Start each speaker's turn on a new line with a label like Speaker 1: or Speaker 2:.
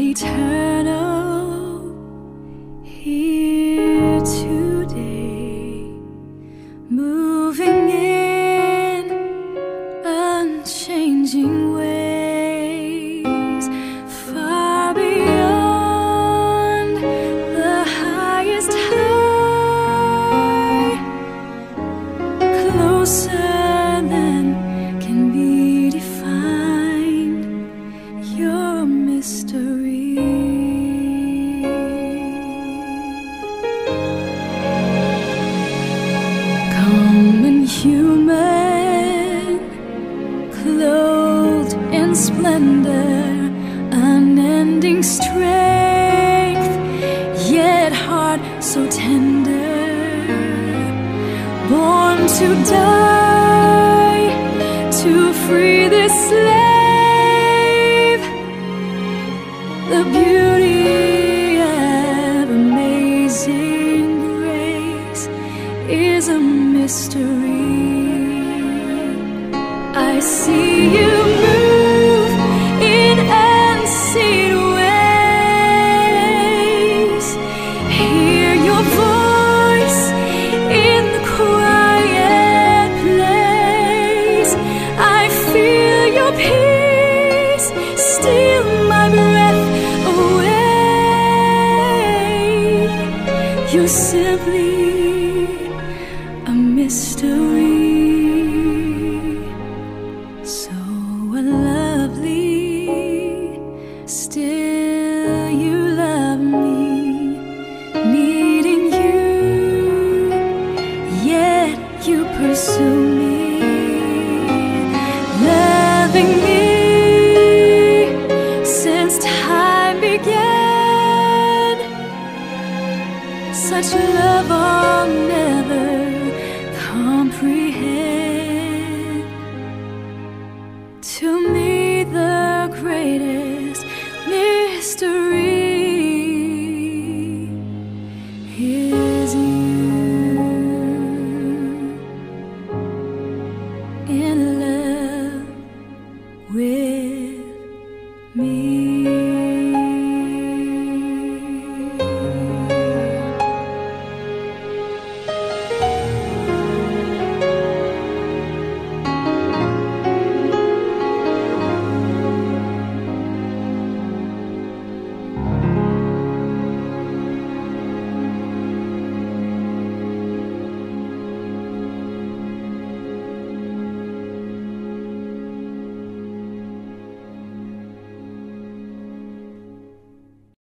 Speaker 1: eternal here today, moving in unchanging ways, far beyond the highest high, closer than can be defined, your mystery. Common human, clothed in splendor, unending strength, yet heart so tender, born to die, to free this slave. The beauty of amazing grace is a mystery. I see you move in unseen ways, hear your voice in the quiet place. I feel your peace steal my breath away. You're simply a mystery, so lovely. Still you love me, needing you, yet you pursue me, loving me since time began. Such love I'll never comprehend.